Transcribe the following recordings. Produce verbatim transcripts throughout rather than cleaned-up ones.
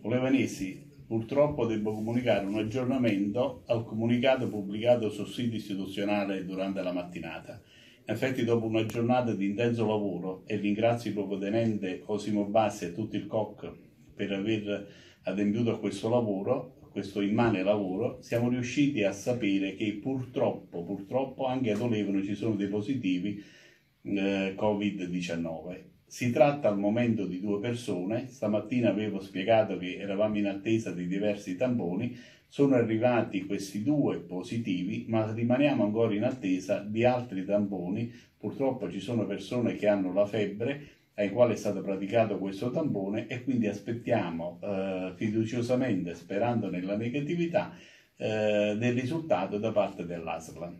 Levanesi, purtroppo devo comunicare un aggiornamento al comunicato pubblicato sul sito istituzionale durante la mattinata. In effetti, dopo una giornata di intenso lavoro, e ringrazio il luogotenente Cosimo Bassi e tutto il C O C per aver adempiuto a questo lavoro, questo immane lavoro, siamo riusciti a sapere che purtroppo, purtroppo anche ad Olevano ci sono dei positivi eh, Covid diciannove. Si tratta al momento di due persone. Stamattina avevo spiegato che eravamo in attesa di diversi tamponi, sono arrivati questi due positivi, ma rimaniamo ancora in attesa di altri tamponi. Purtroppo ci sono persone che hanno la febbre, ai quali è stato praticato questo tampone, e quindi aspettiamo eh, fiduciosamente, sperando nella negatività, eh, del risultato da parte dell'A S L.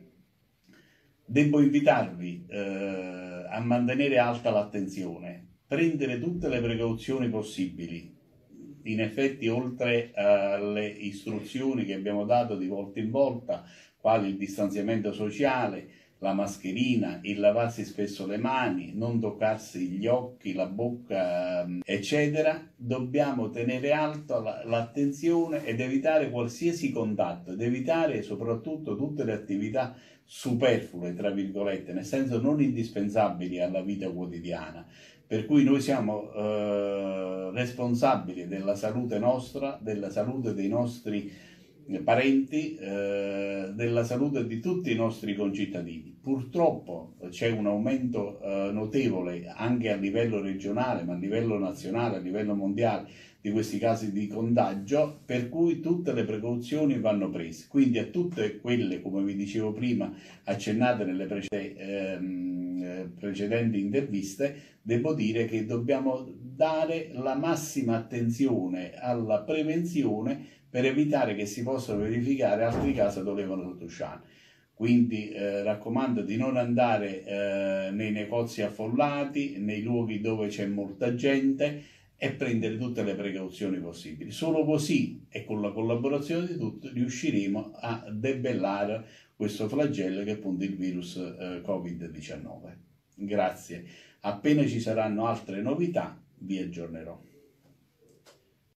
Devo invitarvi eh, a mantenere alta l'attenzione, prendere tutte le precauzioni possibili. In effetti, oltre alle istruzioni che abbiamo dato di volta in volta, quali il distanziamento sociale, la mascherina, il lavarsi spesso le mani, non toccarsi gli occhi, la bocca, eccetera, dobbiamo tenere alta l'attenzione ed evitare qualsiasi contatto, ed evitare soprattutto tutte le attività superflue, tra virgolette, nel senso non indispensabili alla vita quotidiana. Per cui noi siamo eh, responsabili della salute nostra, della salute dei nostri parenti, eh, della salute di tutti i nostri concittadini. Purtroppo c'è un aumento eh, notevole anche a livello regionale, ma a livello nazionale, a livello mondiale, di questi casi di contagio, per cui tutte le precauzioni vanno prese. Quindi a tutte quelle, come vi dicevo prima, accennate nelle precedenti, ehm, precedenti interviste, devo dire che dobbiamo dare la massima attenzione alla prevenzione per evitare che si possano verificare altri casi ad Olevano Sottousciano. Quindi eh, raccomando di non andare eh, nei negozi affollati, nei luoghi dove c'è molta gente, e prendere tutte le precauzioni possibili. Solo così, e con la collaborazione di tutti, riusciremo a debellare questo flagello che è appunto il virus eh, Covid diciannove. Grazie. Appena ci saranno altre novità, vi aggiornerò.